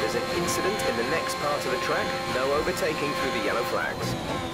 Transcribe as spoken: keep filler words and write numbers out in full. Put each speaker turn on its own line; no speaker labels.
there's an incident in the next part of the track, no overtaking through the yellow flags.